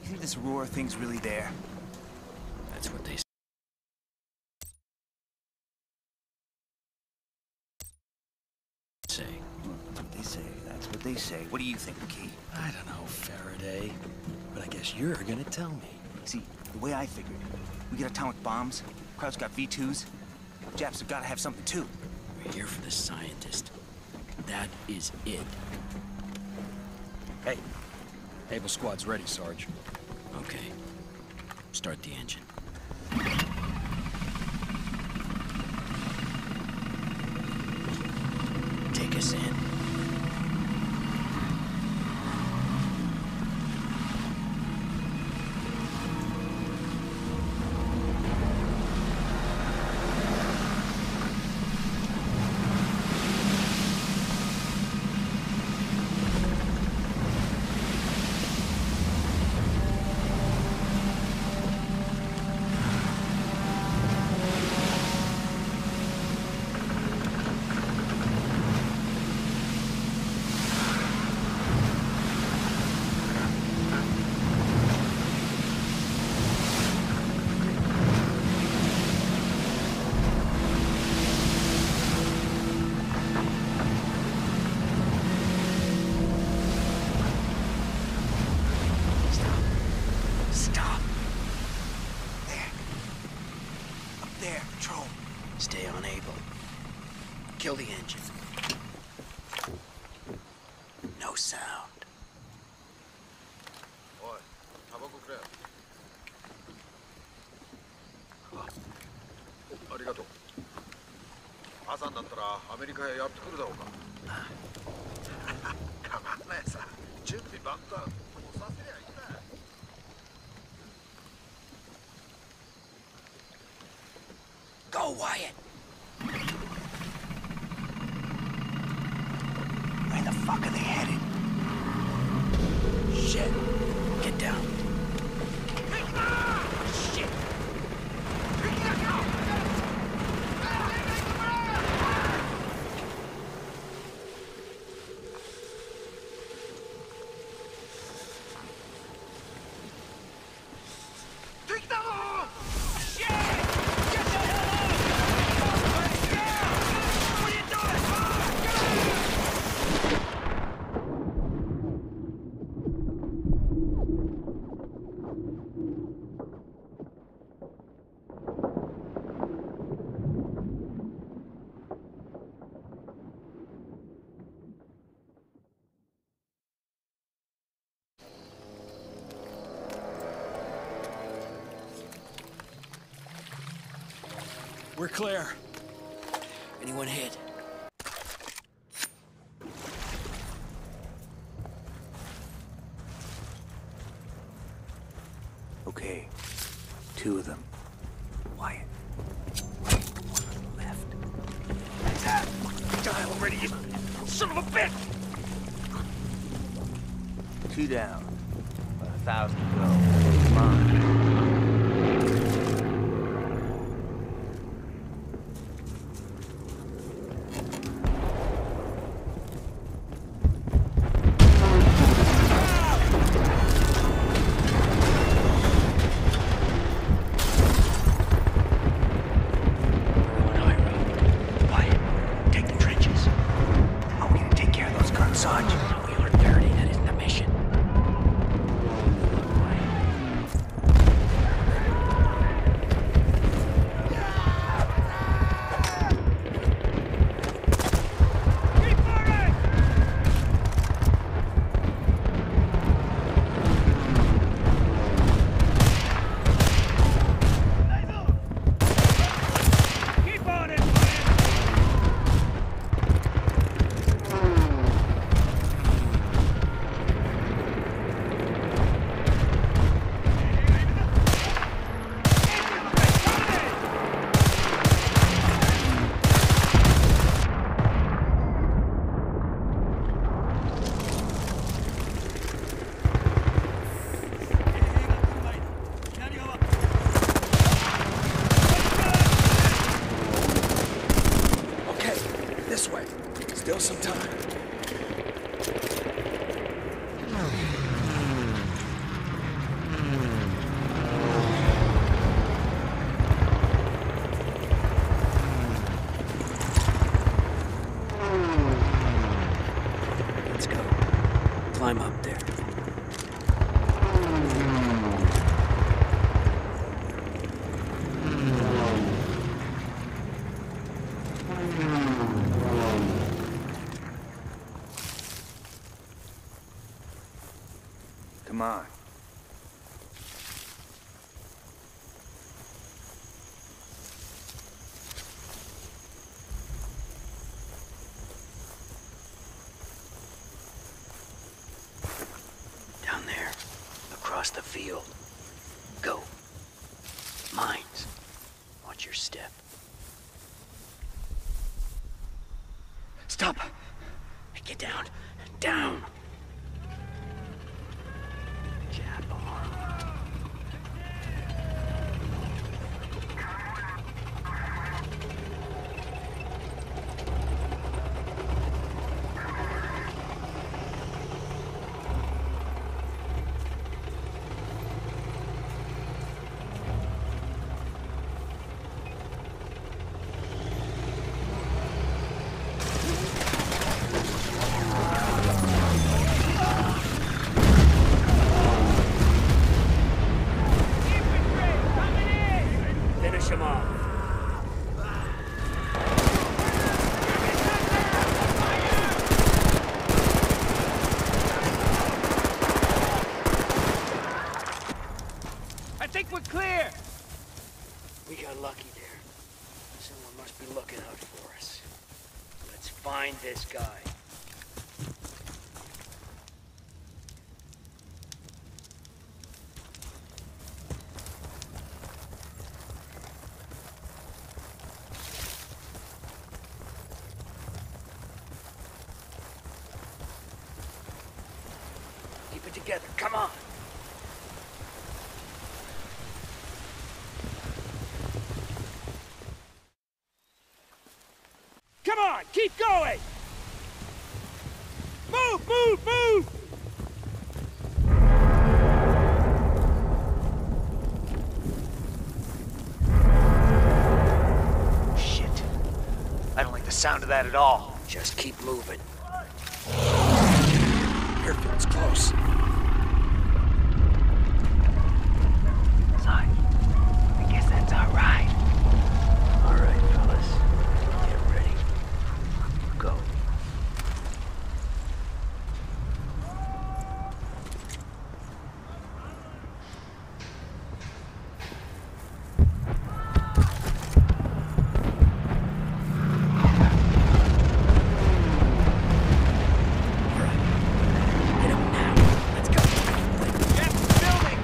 You think this Aurora thing's really there? That's what they say. That's what they say. That's what they say. What do you think, McKee? I don't know, Faraday. But I guess you're gonna tell me. See, the way I figured, we get atomic bombs, Kraut's got V2s, Japs have gotta have something too. We're here for the scientist. That is it. Hey. Able squad's ready, Sarge. Okay. Start the engine. Take us in. Stay on Able. Kill the engine. No sound. Oi, tabacoくれ. ありがとう。朝になったらアメリカへやってくるだろうか。たまんないさ。準備万端。もうさせりゃいいんだ。 Go, Wyatt! Where the fuck are they headed? Shit. Get down. Shit. We're clear. Anyone hit? Okay. 2 of them. Wyatt. One on the left. Die already, you son of a bitch! 2 down. About 1,000 to go. Come on. climb up there. Come on. Down there, across the field. Go. Mines. Watch your step. Stop! Get down. Down! Jab arm. Finish him off. I think we're clear! We got lucky there. Someone must be looking out for us. Let's find this guy. Keep it together. Come on. Come on, keep going! Move, move, move! Shit. I don't like the sound of that at all. Just keep moving. Airfield's close. Son, I guess that's our ride. All right, fellas. Get ready. Go. Hit him now. Let's go. Jeff, filming!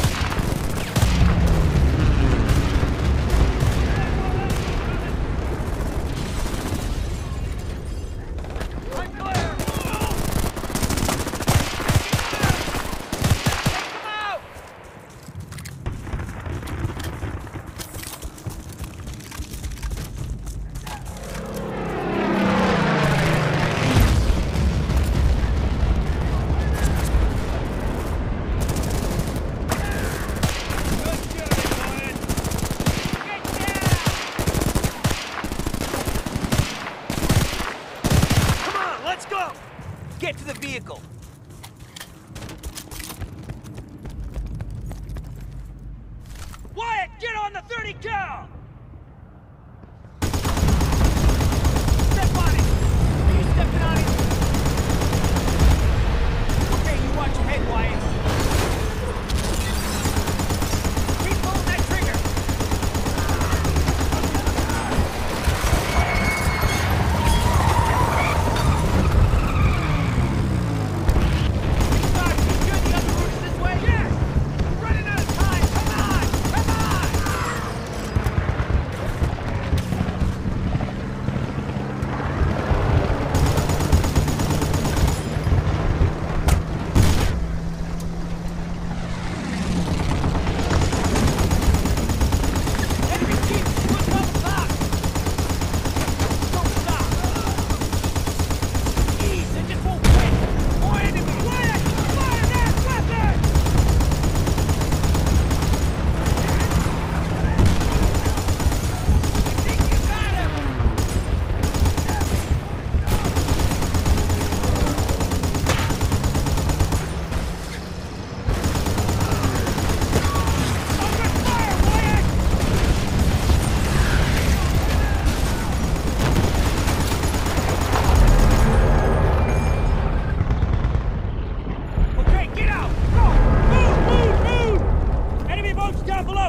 I'm clear! Take them out! Good shooting, Gordon! Get down! Come on, let's go! Get to the vehicle. Wyatt, get on the 30 cal! Step on it! Are you stepping on it? Okay, you watch your head, Wyatt. Keep pulling that trigger! Start, you sure the other route is this way? Yes! We're running out of time! Come on! Come on!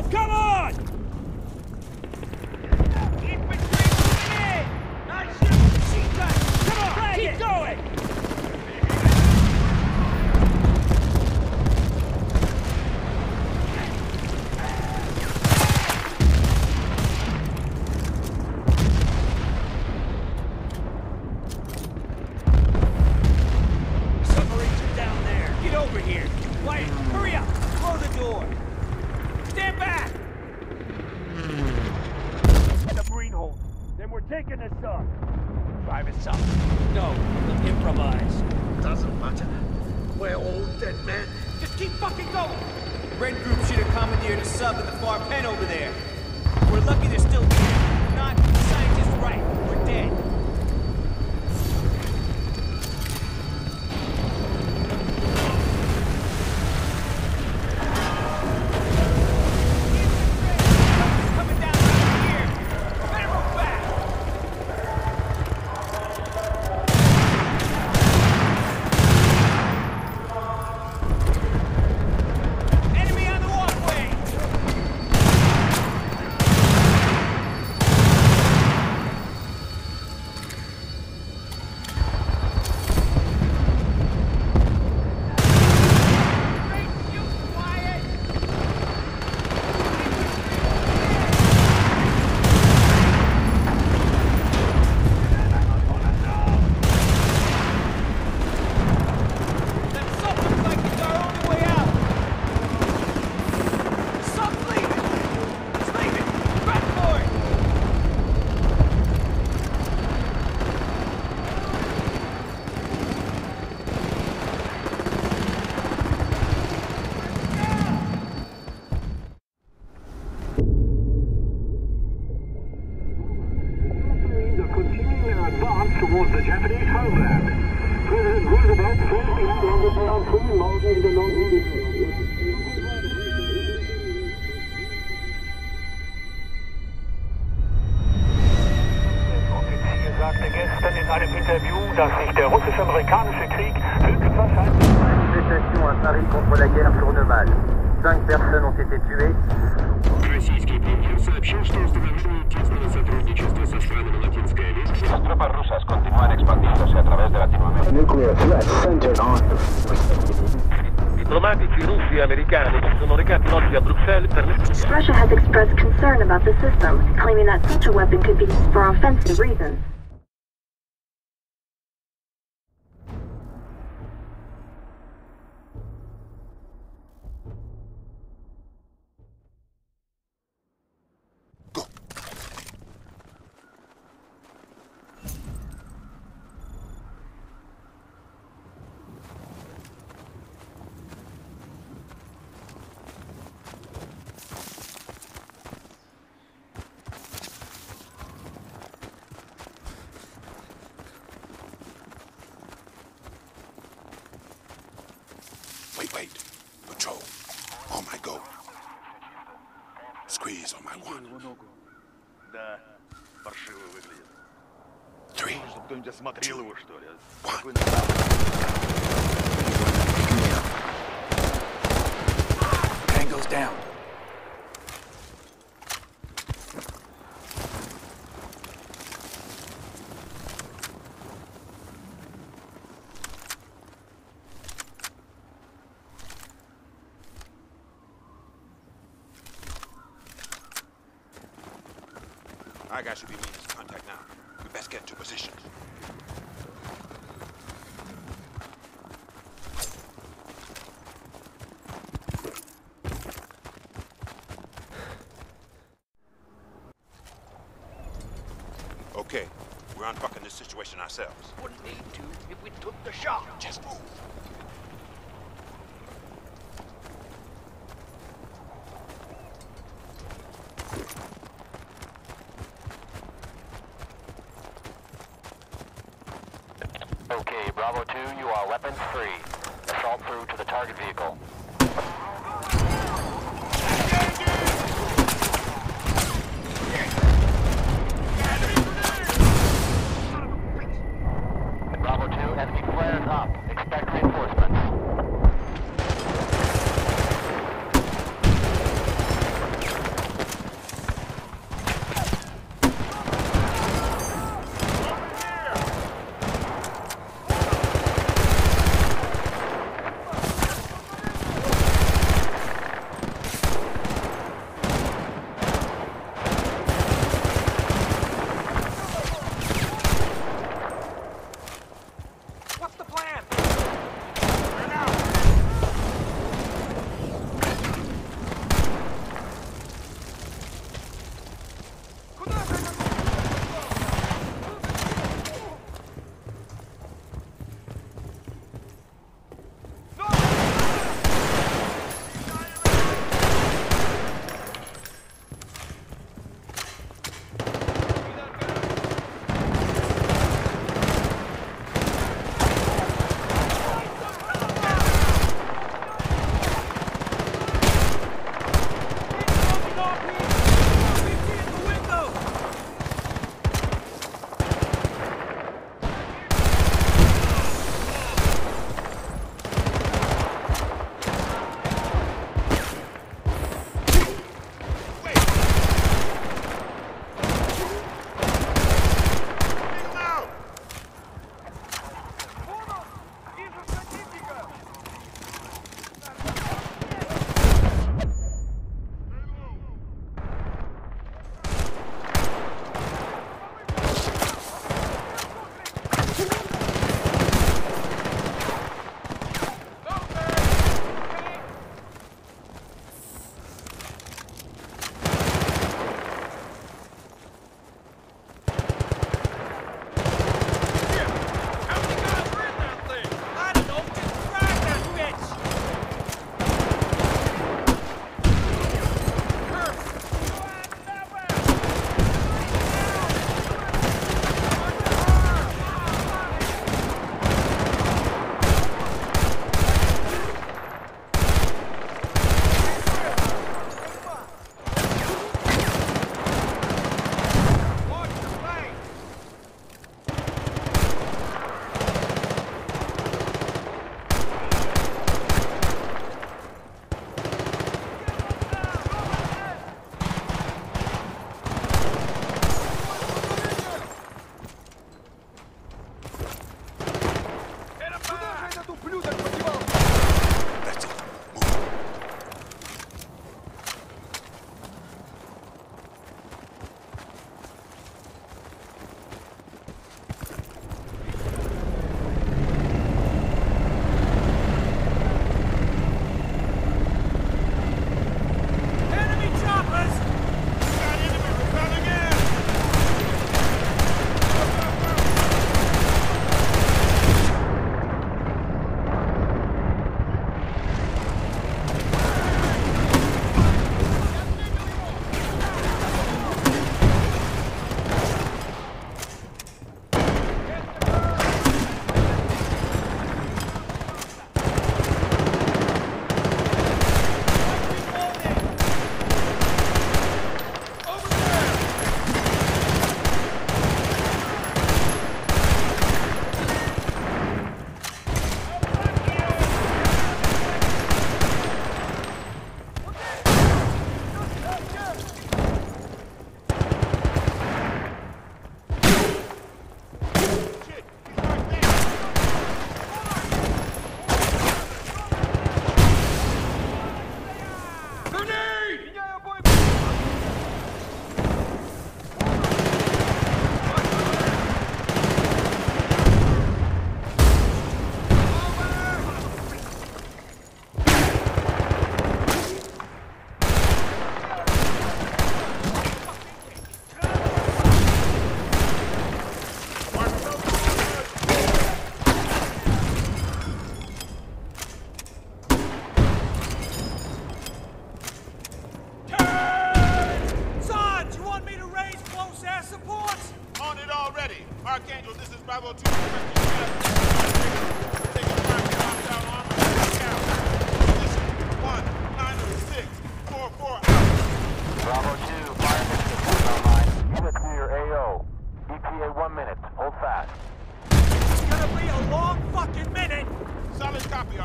Come on! Infantry moving in! Not shooting machine guns! Come on, keep going! Submarines are down there. Get over here. Wyatt, hurry up! Close the door! Stand back! Submarine hold. Then we're taking the sub. Drive us up. No, we'll improvise. Doesn't matter. We're all dead men. Just keep fucking going! Red Group should have commandeered a sub in the far pen over there. We're lucky they're still here. If not, the scientist's right. We're dead. Coming down right here. Better move back. Enemy on the walkway. Great shoot, Wyatt. That sub looks like it's our only way out. Sub's leaving. It's leaving. Run for it. are continuing their advance towards the Japanese homeland. President Roosevelt first began underground free mountain in the Offizier sagte gestern in einem Interview, dass sich der russisch-amerikanische Krieg höchstwahrscheinlich... Manifestation à Paris contre la guerre tourneval. 5 personnes ont été tuées. Российский премьер сообщил, что установили тесное сотрудничество со странами Латинской Америки. Las tropas rusas continúan expandiéndose a través de Latinoamérica. Nuclear threat centered on... Diplomatici russi e americani si sono recati oggi a Bruxelles per le... Russia has expressed concern about the system, claiming that such a weapon could be used for offensive reasons. Wait. Patrol. On my go. Squeeze on my one. Да, паршиво выглядит. 3. Чтобы кто-нибудь осмотрел его, что ли? One. Tango's down. Our guys should be making contact now. We best get into position. Okay, we're unfucking this situation ourselves. Wouldn't need to if we took the shot. Just move. Okay, Bravo 2, you are weapons free. Assault through to the target vehicle. Bravo 2, enemy flares up. Expect reinforcements.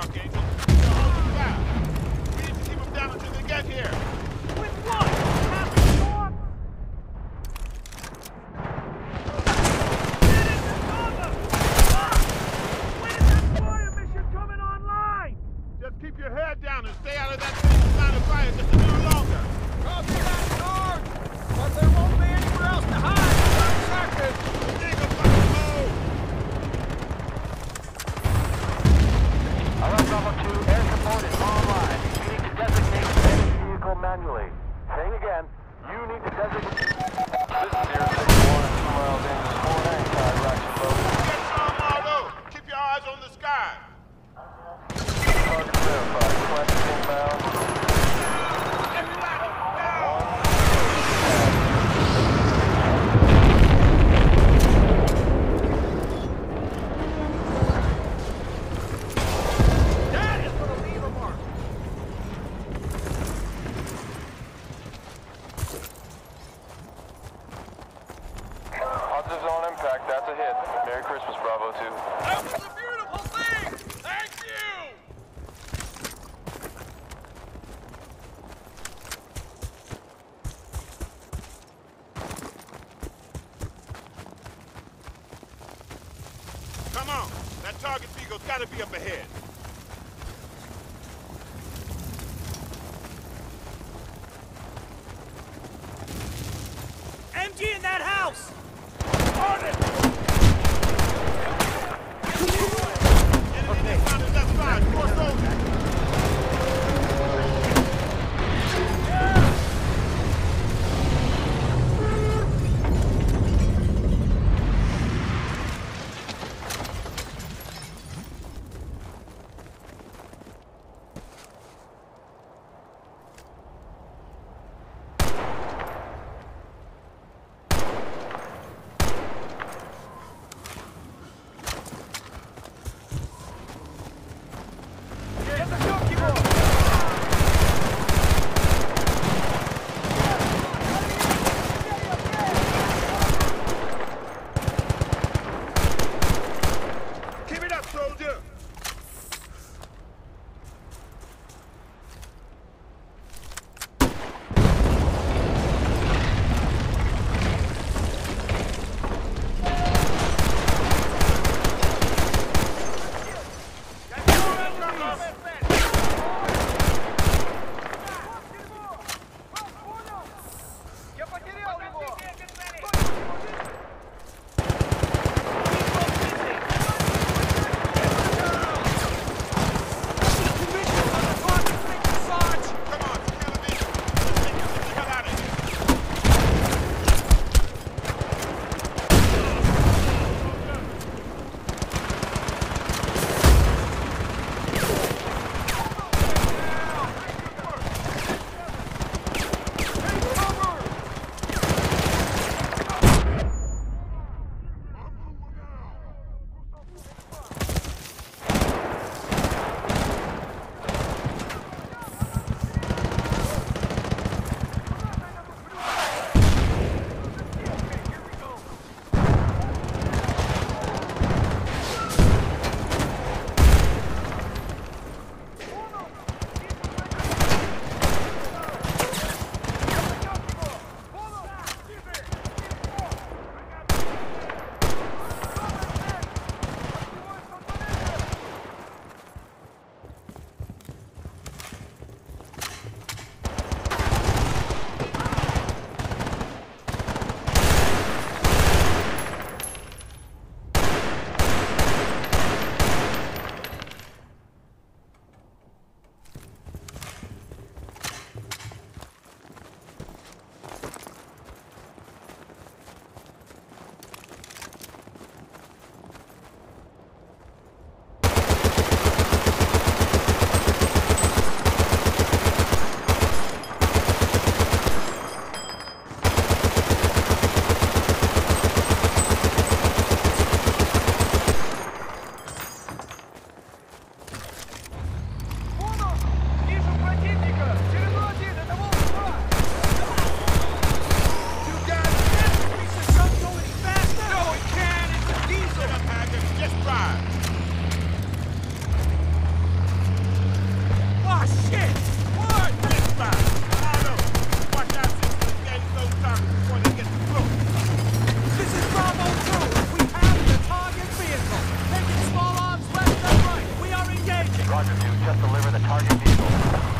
Archangel. They're holding fast. We need to keep them down until they get here. With what? Happy storm? When is that fire mission coming online? Just keep your head down and stay out of that line of fire just a little longer. Copy that, Sarge! But there won't be anywhere else to hide in 30 seconds! Eagle, fucking move! Alright, Bravo 2, air support is online. You need to designate any vehicle manually. Saying again, you need to designate... This is Sierra 61 at 2 miles into the 49 side, Rocky Road. Get some, Marlo! Keep your eyes on the sky! Target verified. Flash inbound. That is gonna leave a mark! Positive on impact, that's a hit. Merry Christmas, Bravo 2. That was a beautiful thing! Thank you! Come on! That target Beagle's gotta be up ahead. MG in that house! Enemy down the left side, 4 soldiers. Keep it up, soldier! Just deliver the target vehicle.